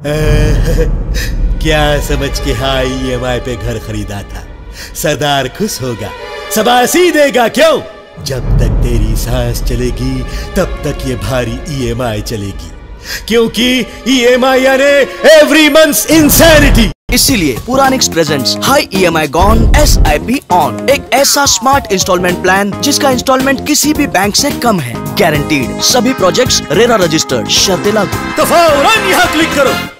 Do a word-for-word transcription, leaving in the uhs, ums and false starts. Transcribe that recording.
क्या समझ के हाँ ई एम आई पे घर खरीदा था? सरदार खुश होगा, शाबाशी देगा। क्यों? जब तक तेरी सांस चलेगी तब तक ये भारी ई एम आई चलेगी, क्योंकि ई एम आई यानी एवरी मंथ इंसैनिटी। इसीलिए Puraniks presents high E M I gone, S I P on, एक ऐसा स्मार्ट इंस्टॉलमेंट प्लान जिसका इंस्टॉलमेंट किसी भी बैंक से कम है, गारंटीड। सभी प्रोजेक्ट्स रेरा रजिस्टर्ड, शर्तें लागू। तो फौरन यहाँ क्लिक करो।